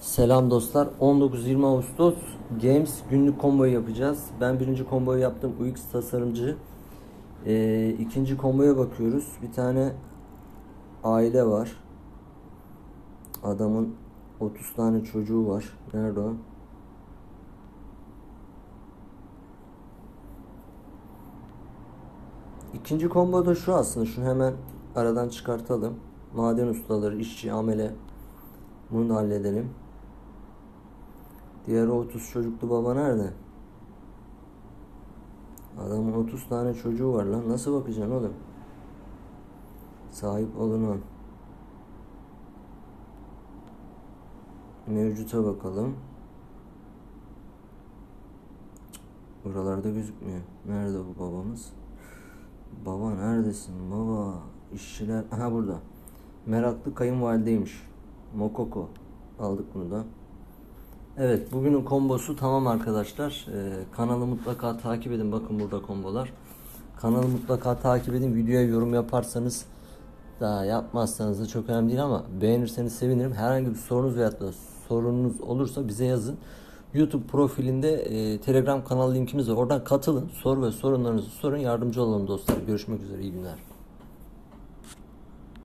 Selam dostlar. 19-20 Ağustos Games günlük komboyu yapacağız. Ben birinci komboyu yaptım. UX tasarımcı. İkinci komboya bakıyoruz. Bir tane aile var. Adamın 30 tane çocuğu var. Nerede o? İkinci kombo da şu aslında. Şunu hemen aradan çıkartalım. Maden ustaları, işçi, amele. Bunu da halledelim. Diğer 30 çocuklu baba nerede? Adamın 30 tane çocuğu var lan. Nasıl bakacaksın oğlum? Sahip olunan. Mevcuta bakalım. Buralarda gözükmüyor. Nerede bu babamız? Baba neredesin baba? İşçiler. Aha burada. Meraklı kayınvalideymiş. Mokoko. Aldık bunu da. Evet, bugünün kombosu tamam arkadaşlar. Kanalı mutlaka takip edin. Bakın burada kombolar. Kanalı mutlaka takip edin. Videoya yorum yaparsanız daha yapmazsanız da çok önemli değil ama beğenirseniz sevinirim. Herhangi bir sorunuz veya da sorunuz olursa bize yazın. YouTube profilinde Telegram kanal linkimiz var. Oradan katılın. Soru ve sorunlarınızı sorun. Yardımcı olalım dostlar. Görüşmek üzere. İyi günler.